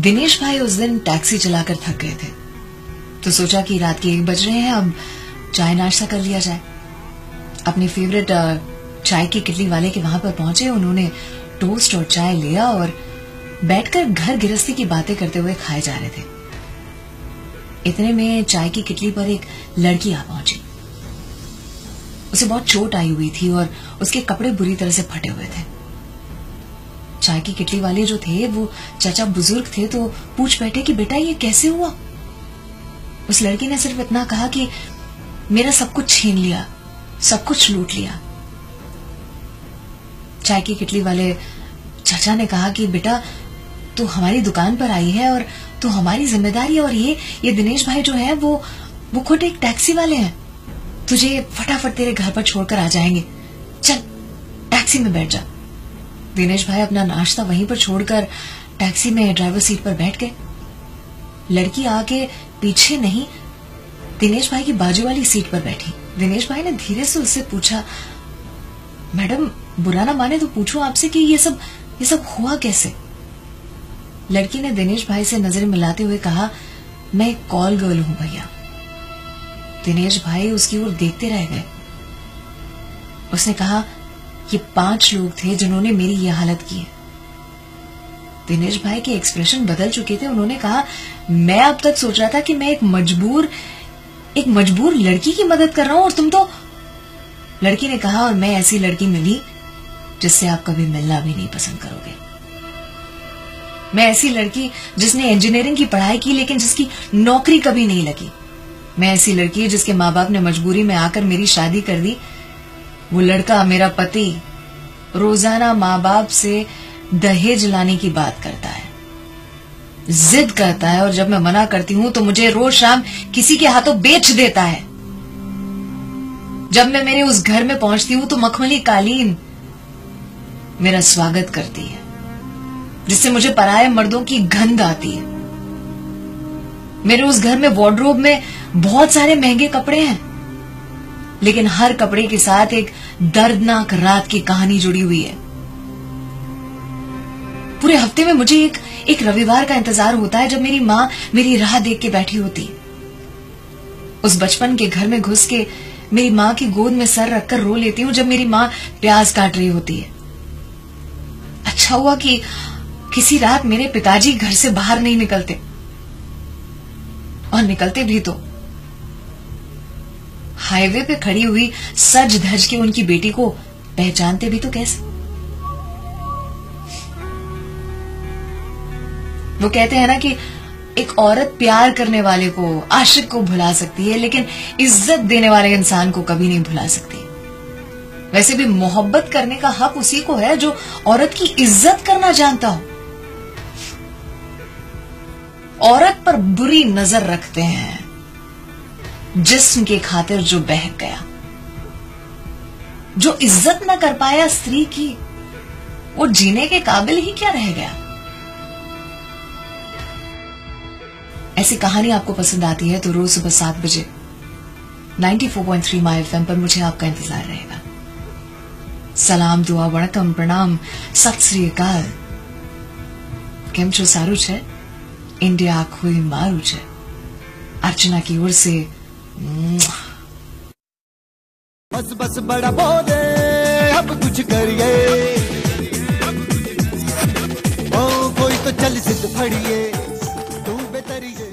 दिनेश भाई उस दिन टैक्सी चलाकर थक गए थे, तो सोचा कि रात के 1 बज रहे हैं, अब चाय नाश्ता कर लिया जाए। अपने फेवरेट चाय की किटली वाले के वहां पर पहुंचे। उन्होंने टोस्ट और चाय लिया और बैठकर घर गृहस्थी की बातें करते हुए खाए जा रहे थे। इतने में चाय की किटली पर एक लड़की आ पहुंची। उसे बहुत चोट आई हुई थी और उसके कपड़े बुरी तरह से फटे हुए थे। चाय की किटली वाले जो थे वो चाचा बुजुर्ग थे, तो पूछ बैठे कि बेटा ये कैसे हुआ। उस लड़की ने सिर्फ इतना कहा कि मेरा सब कुछ छीन लिया, सब कुछ लूट लिया। चाय की किटली वाले चाचा ने कहा कि बेटा तू हमारी दुकान पर आई है और तू हमारी जिम्मेदारी, और ये दिनेश भाई जो है वो खुद एक टैक्सी वाले हैं, तुझे फटाफट तेरे घर पर छोड़कर आ जाएंगे, चल टैक्सी में बैठ जा। दिनेश भाई अपना नाश्ता वहीं पर छोड़कर टैक्सी में ड्राइवर सीट पर बैठ गए। लड़की आके पीछे नहीं, दिनेश भाई की बाजू वाली सीट पर बैठी। दिनेश भाई ने धीरे से उससे पूछा, मैडम बुरा ना माने तो पूछूं आपसे कि ये सब हुआ कैसे। लड़की ने दिनेश भाई से नजर मिलाते हुए कहा, मैं एक कॉल गर्ल हूं भैया। दिनेश भाई उसकी ओर देखते रह गए। उसने कहा, ये 5 लोग थे जिन्होंने मेरी यह हालत की है। दिनेश भाई के एक्सप्रेशन बदल चुके थे। उन्होंने कहा, मैं अब तक सोच रहा था कि मैं एक मजबूर लड़की की मदद कर रहा हूं और तुम तो। लड़की ने कहा, और मैं ऐसी लड़की मिली जिससे आप कभी मिलना भी नहीं पसंद करोगे। मैं ऐसी लड़की जिसने इंजीनियरिंग की पढ़ाई की लेकिन जिसकी नौकरी कभी नहीं लगी। मैं ऐसी लड़की जिसके माँ बाप ने मजबूरी में आकर मेरी शादी कर दी। वो लड़का, मेरा पति, रोजाना माँ बाप से दहेज लाने की बात करता है, जिद करता है, और जब मैं मना करती हूं तो मुझे रोज शाम किसी के हाथों बेच देता है। जब मैं मेरे उस घर में पहुंचती हूं तो मखमली कालीन मेरा स्वागत करती है, जिससे मुझे पराये मर्दों की गंध आती है। मेरे उस घर में वार्डरोब में बहुत सारे महंगे कपड़े हैं, लेकिन हर कपड़े के साथ एक दर्दनाक रात की कहानी जुड़ी हुई है। पूरे हफ्ते में मुझे एक रविवार का इंतजार होता है जब मेरी माँ मेरी राह देख के बैठी होती। उस बचपन के घर में घुस के मेरी माँ की गोद में सर रखकर रो लेती हूँ जब मेरी माँ प्याज काट रही होती है। अच्छा हुआ कि किसी रात मेरे पिताजी घर से बाहर नहीं निकलते, और निकलते भी तो हाईवे पे खड़ी हुई सज धज के उनकी बेटी को पहचानते भी तो कैसे। वो कहते हैं ना कि एक औरत प्यार करने वाले को, आशिक को भुला सकती है, लेकिन इज्जत देने वाले इंसान को कभी नहीं भुला सकती। वैसे भी मोहब्बत करने का हक उसी को है जो औरत की इज्जत करना जानता हो। औरत पर बुरी नजर रखते हैं जिस्म के खातिर जो बहक गया, जो इज्जत न कर पाया स्त्री की, वो जीने के काबिल ही क्या रह गया। ऐसी कहानी आपको पसंद आती है तो रोज सुबह 7 बजे 94.3 माय एफएम पर मुझे आपका इंतजार रहेगा। सलाम, दुआ, वणकम, प्रणाम, सत श्री अकाल। केम छो, सारू छे? इंडिया आखोई मारू छे। अर्चना की ओर से बस बड़ा बोले, अब कुछ करिए, ओ कोई तो चल सिद्ध फड़िए, तू बेतरिए।